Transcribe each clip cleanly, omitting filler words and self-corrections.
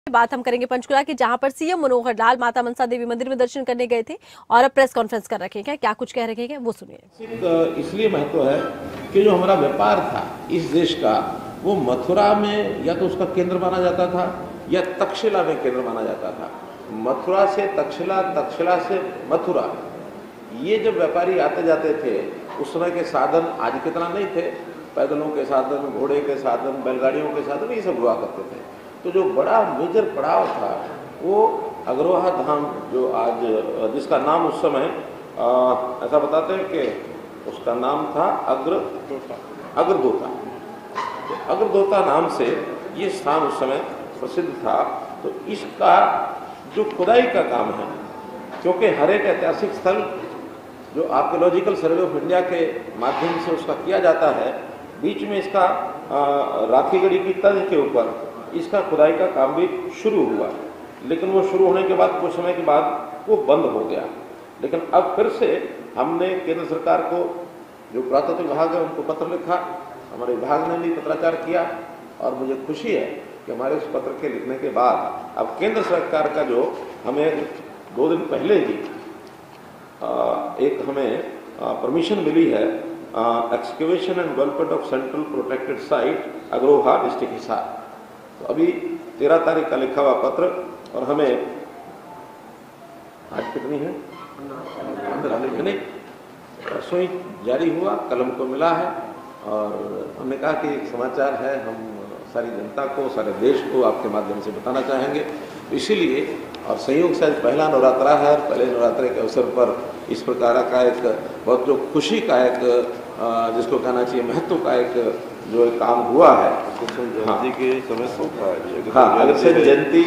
बात हम करेंगे पंचकुला की, जहां पर सीएम मनोहर लाल माता मनसा देवी मंदिर में दर्शन करने गए थे और अब प्रेस कॉन्फ्रेंस कर रखे हैं। क्या कुछ कह रखे हैं वो सुनिए। इसलिए महत्व है कि जो हमारा व्यापार था इस देश का, वो मथुरा में या तो उसका केंद्र माना जाता था या तक्षशिला में केंद्र माना जाता था। मथुरा से तक्षशिला, तक्षशिला से मथुरा, ये जब व्यापारी आते जाते थे उस समय के साधन आज कितना नहीं थे। पैदलों के साधन, घोड़े के साधन, बैलगाड़ियों के साधन, ये सब हुआ करते थे। तो जो बड़ा मेजर पड़ाव था वो अग्रवाहा धाम, जो आज जिसका नाम उस समय ऐसा बताते हैं कि उसका नाम था अग्रदोता। तो अग्रदोता नाम से ये स्थान उस समय प्रसिद्ध था। तो इसका जो खुदाई का काम है, क्योंकि हर एक ऐतिहासिक स्थल जो आर्कियोलॉजिकल सर्वे ऑफ इंडिया के माध्यम से उसका किया जाता है, बीच में इसका राखीगढ़ी की तर्ज के ऊपर इसका खुदाई का काम भी शुरू हुआ, लेकिन वो शुरू होने के बाद कुछ समय के बाद वो बंद हो गया। लेकिन अब फिर से हमने केंद्र सरकार को, जो पुरातत्व विभाग है, उनको पत्र लिखा, हमारे विभाग ने भी पत्राचार किया और मुझे खुशी है कि हमारे उस पत्र के लिखने के बाद अब केंद्र सरकार का जो हमें 2 दिन पहले ही एक हमें परमिशन मिली है, excavation and development of central protected site Agroha district Hisar. तो अभी 13 तारीख का लिखा हुआ पत्र, और हमें आज कितनी है, 15 नहीं, परसों ही जारी हुआ, कल हमको मिला है। और हमने कहा कि एक समाचार है, हम सारी जनता को, सारे देश को आपके माध्यम से बताना चाहेंगे। तो इसीलिए, और संयोग से आज पहला नवरात्रा है, पहले नवरात्रे के अवसर पर इस प्रकार का एक बहुत जो खुशी का एक, जिसको कहना चाहिए महत्व का एक जो काम हुआ है। अग्रसेन जयंती के समय से हाँ, अग्रसेन जयंती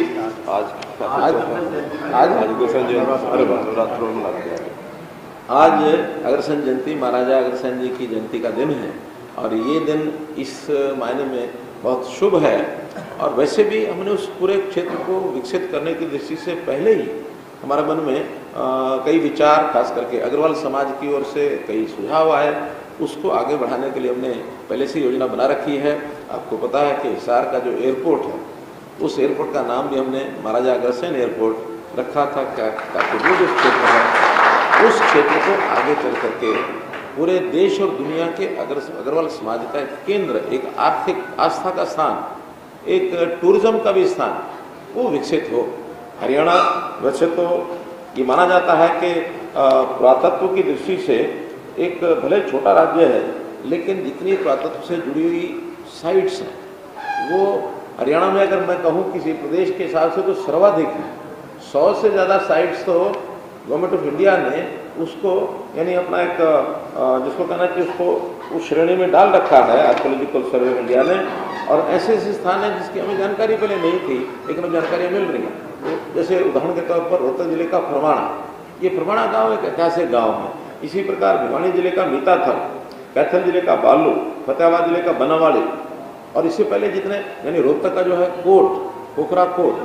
आज अग्रसेन जयंती, अरे नवरात्रों में लगता है। आज अग्रसेन जयंती, महाराजा अग्रसेन जी की जयंती का दिन है, और ये दिन इस मायने में बहुत शुभ है। और वैसे भी हमने उस पूरे क्षेत्र को विकसित करने की दृष्टि से पहले ही हमारे मन में कई विचार, खास करके अग्रवाल समाज की ओर से कई सुझाव आए। उसको आगे बढ़ाने के लिए हमने पहले से योजना बना रखी है। आपको पता है कि हिसार का जो एयरपोर्ट है, उस एयरपोर्ट का नाम भी हमने महाराजा अग्रसेन एयरपोर्ट रखा था, ताकि वो जो क्षेत्र है उस क्षेत्र को आगे चल करके पूरे देश और दुनिया के अग्रवाल समाज का एक केंद्र, एक आर्थिक आस्था का स्थान, एक टूरिज्म का भी स्थान, वो विकसित हो। हरियाणा वैसे तो ये माना जाता है कि पुरातत्व की दृष्टि से एक भले छोटा राज्य है, लेकिन जितनी पुरातत्व से जुड़ी हुई साइट्स हैं वो हरियाणा में, अगर मैं कहूँ किसी प्रदेश के हिसाब से, तो सर्वाधिक है। 100 से ज़्यादा साइट्स तो गवर्नमेंट ऑफ इंडिया ने उसको, यानी अपना एक जिसको कहना चाहिए, उसको उस श्रेणी में डाल रखा है आर्कियोलॉजिकल सर्वे ऑफ इंडिया ने। और ऐसे ऐसे स्थान हैं जिसकी हमें जानकारी पहले नहीं थी, लेकिन अब जानकारियाँ मिल रही हैं। तो जैसे उदाहरण के तौर पर रोहतक जिले का फरवाणा, ये फरवाणा गाँव एक ऐतिहासिक गाँव है। इसी प्रकार भिवानी जिले का मीताथल, कैथल जिले का बालू, फतेहाबाद जिले का बनावाड़ी, और इससे पहले जितने, यानी रोहतक का जो है कोट, पोखरा कोट,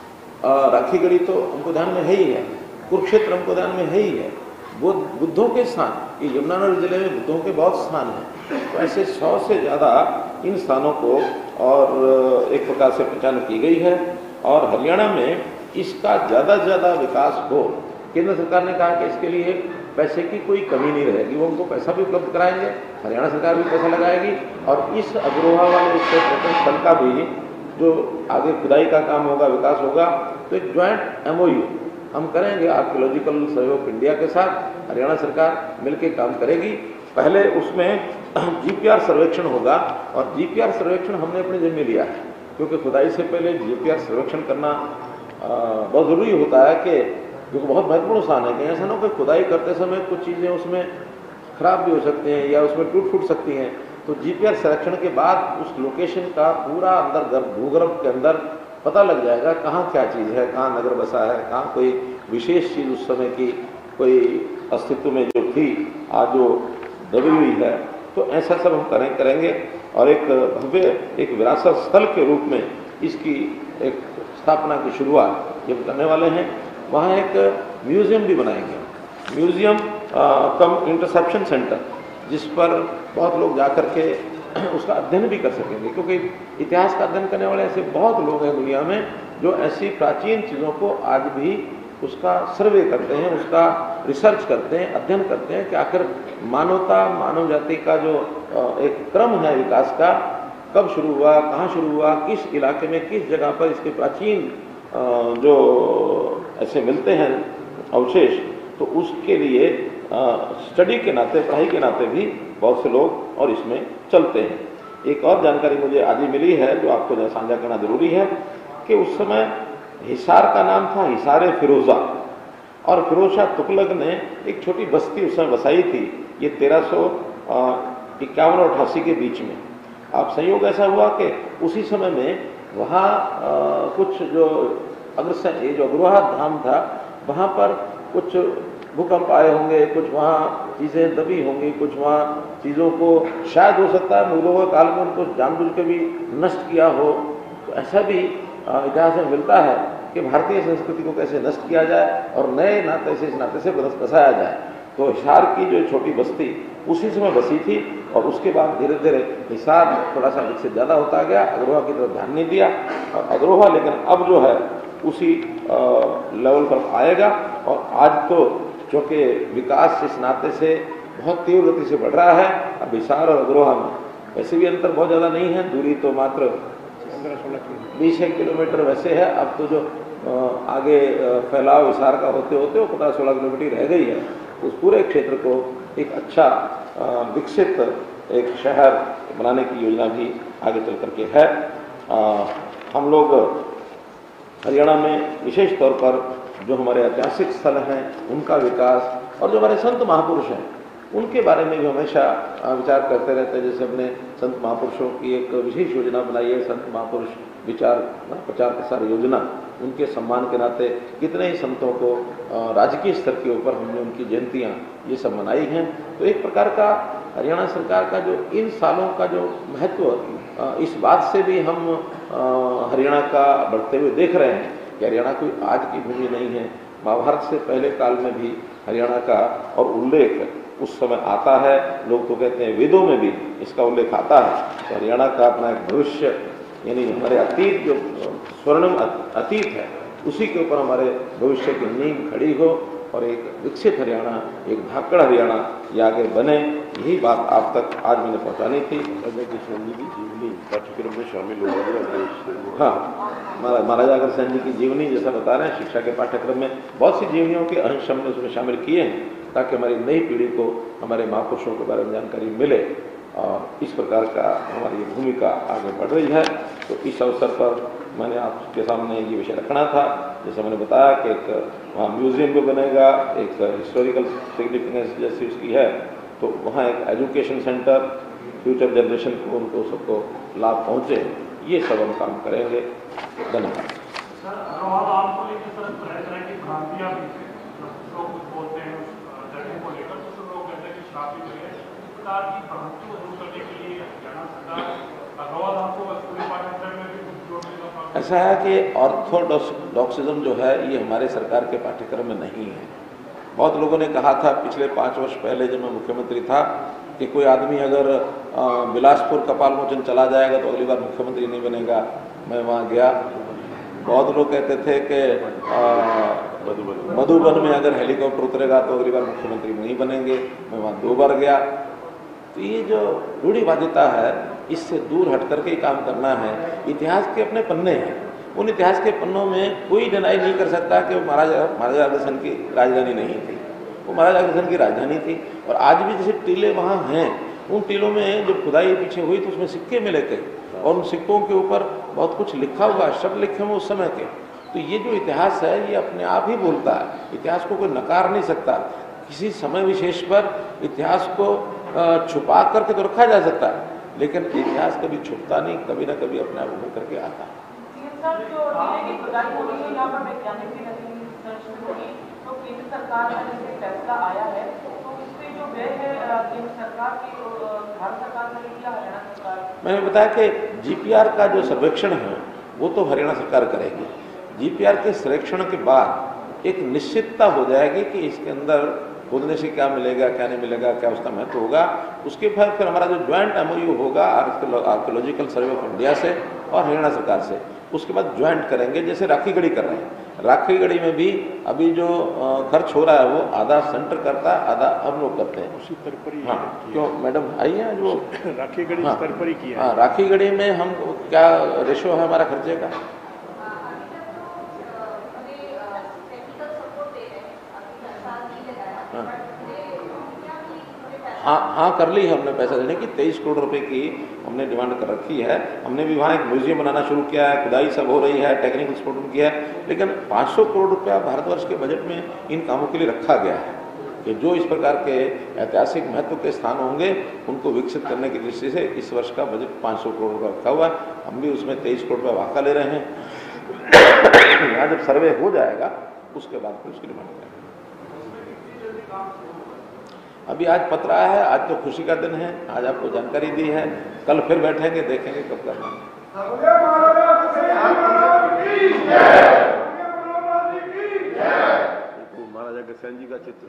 राखीगढ़ी तो हमको ध्यान में है ही है, कुरुक्षेत्र हमको ध्यान में है ही है, बुद्धों के स्थान, ये यमुनानगर जिले में बुद्धों के बहुत स्थान हैं। तो ऐसे 100 से ज़्यादा इन स्थानों को और एक प्रकार से पहचान की गई है। और हरियाणा में इसका ज़्यादा से ज़्यादा विकास हो। केंद्र सरकार ने कहा कि इसके लिए पैसे की कोई कमी नहीं रहेगी, वो उनको पैसा भी उपलब्ध कराएंगे, हरियाणा सरकार भी पैसा लगाएगी। और इस अग्रोहा वाले इस पर्यटन स्थल का भी जो आगे खुदाई का काम होगा, विकास होगा, तो एक ज्वाइंट MOU हम करेंगे आर्कियोलॉजिकल सर्वे ऑफ इंडिया के साथ। हरियाणा सरकार मिलकर काम करेगी। पहले उसमें GPR सर्वेक्षण होगा, और GPR सर्वेक्षण हमने अपने जिम्मे लिया है, क्योंकि खुदाई से पहले GPR सर्वेक्षण करना बहुत ज़रूरी होता है, कि जो बहुत महत्वपूर्ण स्थान है। कि ऐसा ना हो कि खुदाई करते समय कुछ चीज़ें उसमें खराब भी हो सकती हैं या उसमें टूट फूट सकती हैं। तो GPR सर्वेक्षण के बाद उस लोकेशन का पूरा अंदर भूगर्भ के अंदर पता लग जाएगा कहाँ क्या चीज़ है, कहाँ नगर बसा है, कहाँ कोई विशेष चीज़ उस समय की कोई अस्तित्व में जो थी, आज जो दबी हुई है। तो ऐसा सब हम करेंगे। और एक भव्य एक विरासत स्थल के रूप में इसकी एक स्थापना की शुरुआत जब करने वाले हैं। वहाँ एक म्यूज़ियम भी बनाएंगे, म्यूज़ियम कम इंटरसेप्शन सेंटर, जिस पर बहुत लोग जा कर के उसका अध्ययन भी कर सकेंगे, क्योंकि इतिहास का अध्ययन करने वाले ऐसे बहुत लोग हैं दुनिया में जो ऐसी प्राचीन चीज़ों को आज भी उसका सर्वे करते हैं, उसका रिसर्च करते हैं, अध्ययन करते हैं कि आखिर मानवता, मानव जाति का जो एक क्रम है विकास का, कब शुरू हुआ, कहाँ शुरू हुआ, किस इलाके में, किस जगह पर इसके प्राचीन जो ऐसे मिलते हैं अवशेष, तो उसके लिए स्टडी के नाते, पढ़ाई के नाते भी बहुत से लोग और इसमें चलते हैं। एक और जानकारी मुझे आज ही मिली है जो आपको साझा करना जरूरी है कि उस समय हिसार का नाम था हिसार फिरोजा, और फिरोज शाह तुगलक ने एक छोटी बस्ती उस समय बसाई थी, ये 1351 और 88 के बीच में। अब संयोग ऐसा हुआ कि उसी समय में वहाँ कुछ जो ये जो अग्रवाह धाम था, वहाँ पर कुछ भूकंप आए होंगे, कुछ वहाँ चीज़ें दबी होंगी, कुछ वहाँ चीज़ों को शायद हो सकता है मुगलों के काल में उनको जानबूझ के भी नष्ट किया हो। तो ऐसा भी इतिहास में मिलता है कि भारतीय संस्कृति को कैसे नष्ट किया जाए और नए नाते से इस नाते से बसाया जाए। तो हिसार की जो छोटी बस्ती उसी समय बसी थी, और उसके बाद धीरे धीरे हिसार थोड़ा सा विकसित ज़्यादा होता गया, अग्रवाह की तरफ ध्यान नहीं दिया, और अग्रवाह लेकिन अब जो है उसी लेवल पर आएगा। और आज तो चूँकि विकास इस नाते से बहुत तीव्र गति से बढ़ रहा है, अब हिसार और अग्रवाह में वैसे भी अंतर बहुत ज़्यादा नहीं है, दूरी तो मात्र 20 किलोमीटर वैसे है। अब तो जो आगे फैलाव हिसार का होते होते वो 15-16 किलोमीटर रह गई है। उस पूरे क्षेत्र को एक अच्छा विकसित एक शहर बनाने की योजना भी आगे चल करके है। हम लोग हरियाणा में विशेष तौर पर जो हमारे ऐतिहासिक स्थल हैं उनका विकास, और जो हमारे संत महापुरुष हैं उनके बारे में भी हमेशा विचार करते रहते हैं। जैसे हमने संत महापुरुषों की एक विशेष योजना बनाई है, संत महापुरुष विचार प्रचार प्रसार योजना। उनके सम्मान के नाते कितने ही संतों को राजकीय स्तर के ऊपर हमने उनकी जयंतियाँ ये सब मनाई हैं। तो एक प्रकार का हरियाणा सरकार का जो इन सालों का जो महत्व, इस बात से भी हम हरियाणा का बढ़ते हुए देख रहे हैं कि हरियाणा कोई आज की भूमि नहीं है। महाभारत से पहले काल में भी हरियाणा का और उल्लेख उस समय आता है, लोग तो कहते हैं वेदों में भी इसका उल्लेख आता है। तो हरियाणा का अपना एक भविष्य, यानी हमारे अतीत जो स्वर्णिम अतीत है, उसी के ऊपर हमारे भविष्य की नींव खड़ी हो और एक विकसित हरियाणा, एक धाकड़ हरियाणा ये आगे बने, यही बात आप तक आज मैंने पहुंचानी थी। पाठ्यक्रम में शामिल हो गया। हाँ, महाराजा अग्रसेन जी की जीवनी जैसा बता रहे हैं, शिक्षा के पाठ्यक्रम में बहुत सी जीवनियों के अंश हमने उसमें शामिल किए हैं ताकि हमारी नई पीढ़ी को हमारे महापुरुषों के बारे में जानकारी मिले, और इस प्रकार का हमारी भूमिका आगे बढ़ रही है। तो इस अवसर पर मैंने आपके सामने ये विषय रखना था। जैसे मैंने बताया कि एक वहाँ म्यूजियम भी बनेगा, एक हिस्टोरिकल सिग्निफिकेंस जैसी उसकी है, तो वहाँ एक एजुकेशन सेंटर, फ्यूचर जनरेशन को उनको सबको लाभ पहुँचे, ये सब हम काम करेंगे। धन्यवाद। ऐसा है कि ऑर्थोडॉक्सिज्म जो है ये हमारे सरकार के पाठ्यक्रम में नहीं है। बहुत लोगों ने कहा था पिछले 5 वर्ष पहले जब मैं मुख्यमंत्री था कि कोई आदमी अगर बिलासपुर कपाल मोचन चला जाएगा तो अगली बार मुख्यमंत्री नहीं बनेगा। मैं वहाँ गया, बहुत लोग कहते थे कि मधुबन में अगर हेलीकॉप्टर उतरेगा तो अगली बार मुख्यमंत्री नहीं बनेंगे। मैं वहाँ 2 बार गया। तो ये जो रूढ़िवादिता है, इससे दूर हट करके काम करना है। इतिहास के अपने पन्ने हैं, उन इतिहास के पन्नों में कोई डिनाई नहीं कर सकता कि महाराजा अग्रसेन की राजधानी नहीं थी, वो महाराजा अग्रसेन की राजधानी थी। और आज भी जैसे टीले वहाँ हैं, उन टीलों में जो खुदाई पीछे हुई तो उसमें सिक्के मिले थे, और उन सिक्कों के ऊपर बहुत कुछ लिखा हुआ, शब्द लिखे हुए उस समय के। तो ये जो इतिहास है ये अपने आप ही बोलता है, इतिहास को कोई नकार नहीं सकता। किसी समय विशेष पर इतिहास को छुपा करके तो रखा जा सकता है, लेकिन इतिहास कभी छुपता नहीं, कभी ना कभी अपने आप उभर करके आता है। तो केंद्र सरकार का जैसे फैसला आया है तो उससे जो व्यय है केंद्र सरकार की भारत सरकार करेगी या हरियाणा सरकार? मैंने बताया कि जीपीआर का जो सर्वेक्षण है वो तो हरियाणा सरकार करेगी। जीपीआर के सर्वेक्षण के बाद एक निश्चितता हो जाएगी कि इसके अंदर खोदने से क्या मिलेगा, क्या नहीं मिलेगा, क्या उसका महत्व होगा। उसके बाद फिर हमारा जो ज्वाइंट एमओयू होगा आर्कियोलॉजिकल सर्वे ऑफ इंडिया से और हरियाणा सरकार से, उसके बाद ज्वाइंट करेंगे, जैसे राखी गढ़ी कर रहे हैं। राखी गढ़ी में भी अभी जो खर्च हो रहा है वो आधा सेंटर करता है, आधा हम लोग करते हैं। उसी स्तर पर ही हाँ, क्यों मैडम आई है जो राखी गढ़ी हाँ, स्तर पर ही किया हाँ, राखी गढ़ी में हम क्या रेशो है हमारा खर्चे का? हाँ, कर ली हमने पैसा देने की। 23 करोड़ रुपए की हमने डिमांड कर रखी है। हमने भी वहाँ एक म्यूजियम बनाना शुरू किया है, खुदाई सब हो रही है, टेक्निकल सपोर्ट किया है। लेकिन 500 करोड़ रुपया भारतवर्ष के बजट में इन कामों के लिए रखा गया है कि जो इस प्रकार के ऐतिहासिक महत्व के स्थान होंगे उनको विकसित करने की दृष्टि से इस वर्ष का बजट 500 करोड़ रुपया रखा हुआ है। हम भी उसमें 23 करोड़ रुपया वाक़ा ले रहे हैं। यहाँ जब सर्वे हो जाएगा उसके बाद फिर उसकी डिमांड करेंगे। अभी आज पत्र आया है, आज तो खुशी का दिन है, आज आपको जानकारी दी है, कल फिर बैठेंगे, देखेंगे कब करना है। महाराजा अग्रसेन जी का चित्र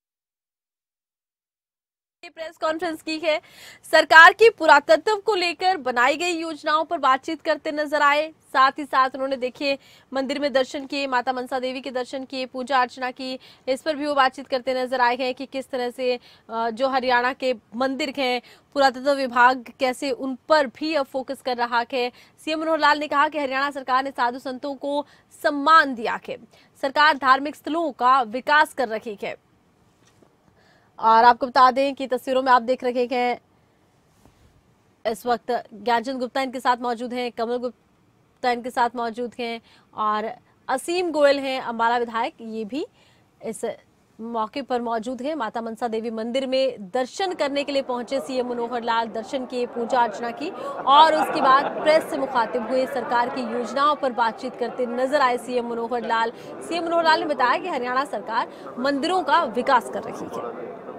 प्रेस कॉन्फ्रेंस की है। सरकार की पुरातत्व को लेकर बनाई गई योजनाओं पर बातचीत करते नजर आए। साथ ही साथ उन्होंने देखिए मंदिर में दर्शन किए, माता मनसा देवी के दर्शन किए, पूजा अर्चना की, इस पर भी वो बातचीत करते नजर आए हैं कि किस तरह से जो हरियाणा के मंदिर हैं पुरातत्व विभाग कैसे उन पर भी अब फोकस कर रहा है। सीएम मनोहर लाल ने कहा कि हरियाणा सरकार ने साधु संतों को सम्मान दिया है, सरकार धार्मिक स्थलों का विकास कर रही है। और आपको बता दें कि तस्वीरों में आप देख रहे हैं इस वक्त ज्ञानचंद गुप्ता इनके साथ मौजूद हैं, कमल गुप्ता इनके साथ मौजूद हैं और असीम गोयल हैं अम्बाला विधायक, ये भी इस मौके पर मौजूद हैं। माता मनसा देवी मंदिर में दर्शन करने के लिए पहुंचे सीएम मनोहर लाल, दर्शन किए, पूजा अर्चना की और उसके बाद प्रेस से मुखातिब हुए। सरकार की योजनाओं पर बातचीत करते नजर आए सीएम मनोहर लाल। सीएम मनोहर लाल ने बताया कि हरियाणा सरकार मंदिरों का विकास कर रही है।